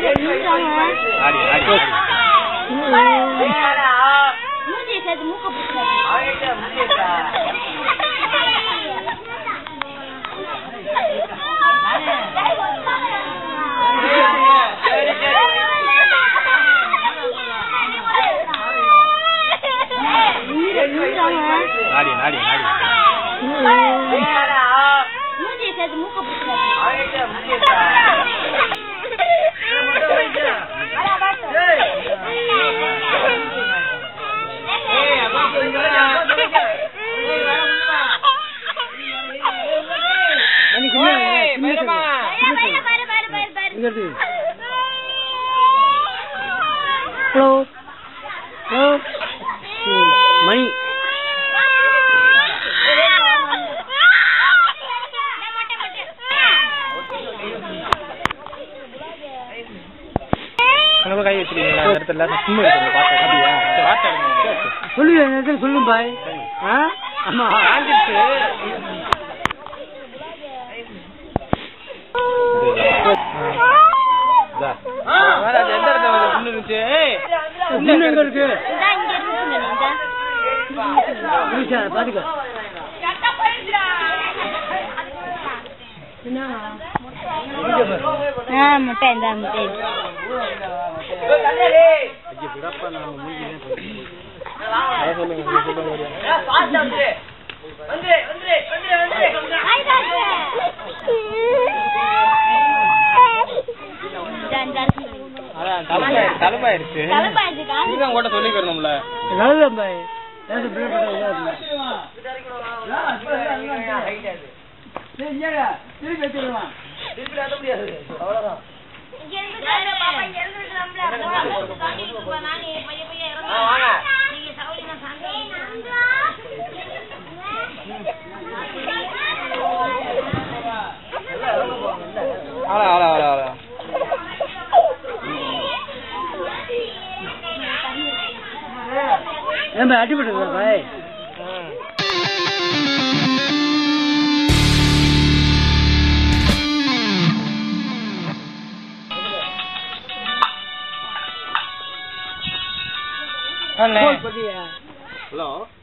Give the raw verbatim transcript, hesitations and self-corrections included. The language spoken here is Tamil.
ஆடி ஆடி மூஞ்சி சேர்த்து மூக்க பிடிச்சாரு. நாடி நாடி நாடி மூஞ்சி சேர்த்து மூக்க பிடிச்சாரு. ஹலோ ஹலோ மணி கை வச்சிருக்கீங்களா அந்த இடத்துல சும்மா இருக்கு பாத்து சொல்லுங்க நேரத்தில் சொல்லுங்க பாய். ஆமா ஆங்கிடுச்சு. எந்த இடத்துல புண்ணு இருந்துச்சு? புண்ணு எங்க இருக்கு? பாத்துக்க முட்டை இந்த முட்டை தலைப்பாயிருச்சு கூட சொல்லிக்கிறோம்ல. அடிபட்டு பாய். ஹலோ